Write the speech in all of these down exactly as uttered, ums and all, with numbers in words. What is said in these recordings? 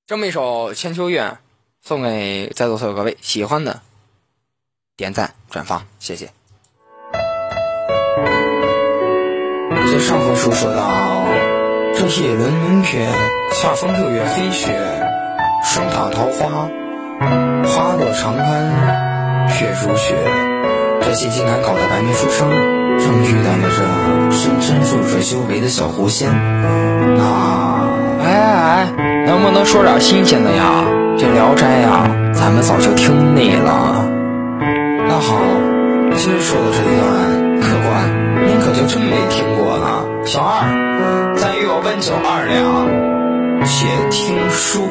这么一首《千秋月》，送给在座所有各位，喜欢的点赞转发，谢谢。在上回书说到，这夜轮明月，恰逢六月飞雪，霜打桃花，花落长安，月如雪。这些艰难考的白面书生，正遇到了这深深入水修为的小狐仙。那哎哎，能不能说点新鲜的呀？这聊斋呀，咱们早就听腻了。那好，今儿说的这一段客官，您可就真没听过了。小二，再与我温酒二两，且听书。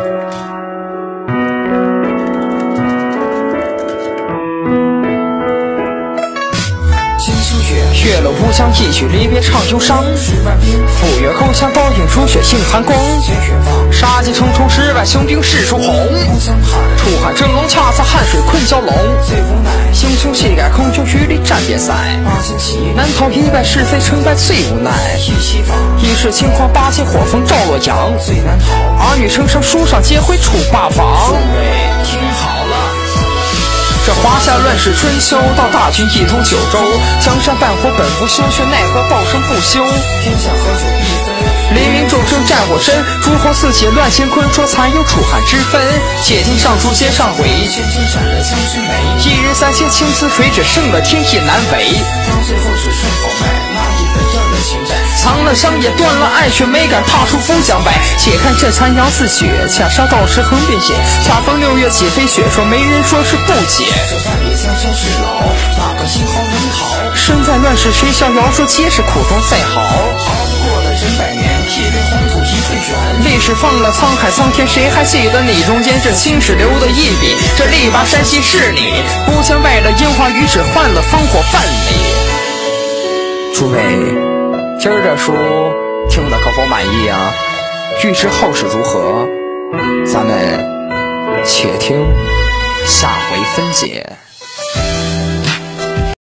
月了乌江一曲离别唱忧伤，赴约勾枪刀影如血映寒光，杀气重重十万雄兵势如虹，楚汉争龙恰似汉水困蛟龙，英雄气概空中与里战边塞，难逃一败是非成败最无奈，一世青黄八千火风照洛阳，儿女成伤书上皆会楚霸王。听好了，这华夏乱世春秋，到大军一统九州，江山半火本不休，却奈何报生不休。天下何所必分，黎明众生战我身，诸侯四起乱乾坤，说残有楚汉之分。且听上书接上回，千金闪了将军眉，一人三千青丝水只胜了天意难为。到最后只剩后败，那一份让人情债，藏了伤也断了爱，却没敢踏出夫将白。且看这残阳似血，恰杀道士横遍血，恰逢六月起飞雪，说没人说是不解。这半壁江山是老，哪个新豪能逃？身在乱世谁逍遥，说皆是苦中再好。熬不过了人百年，铁壁黄土一岁卷。历史放了沧海苍天，谁还记得你中间这青史留的一笔？这力拔山兮是你，不将败了烟花雨，只换了烽火范蠡。诸位，今儿这书听得可否满意啊？欲知后事如何，咱们且听下回分解。